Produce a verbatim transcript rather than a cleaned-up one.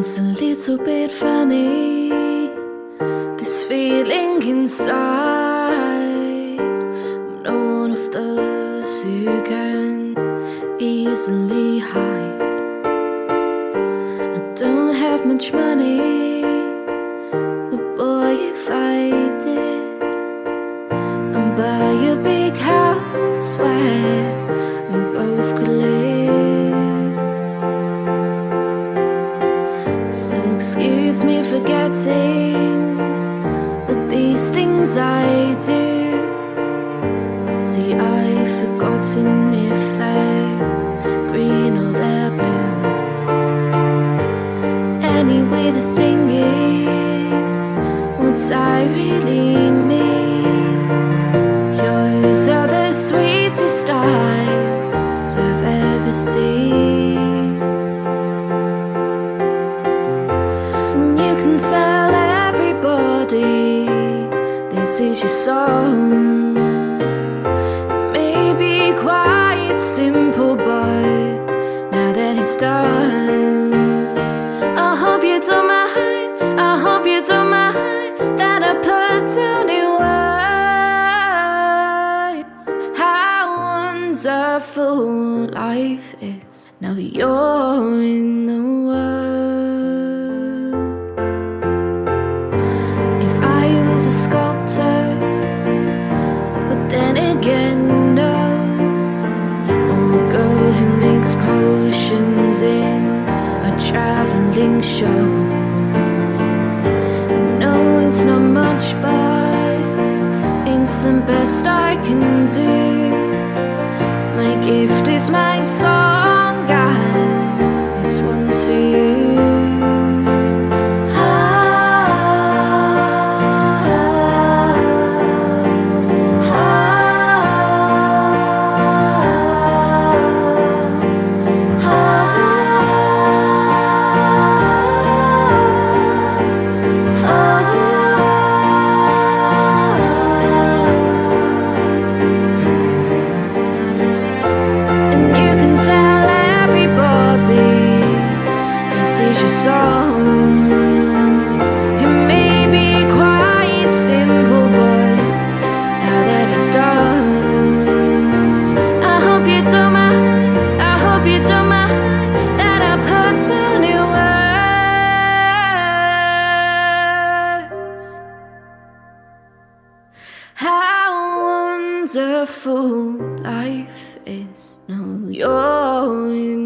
It's a little bit funny, this feeling inside. I'm not one of those who can easily hide. I don't have much money, but boy, if I did, I'd buy a big house where we both could live. So excuse me for getting, but these things I do, see, I've forgotten if they're green or they're blue. Anyway, the thing is, what I really mean, yours are the sweetest eyes I've ever seen. You can tell everybody this is your song. It may be quite simple, but now that it's done, I hope you don't mind, I hope you don't mind that I put down in words how wonderful life is. Now you're in the world. A sculptor, but then again, no. Or a girl who makes potions in a traveling show. I know it's not much, but it's the best I can do. My gift is my song, and this one's to you. Your song, it may be quite simple, but now that it's done, I hope you don't mind, I hope you don't mind that I put down your words how wonderful life is. No, you're in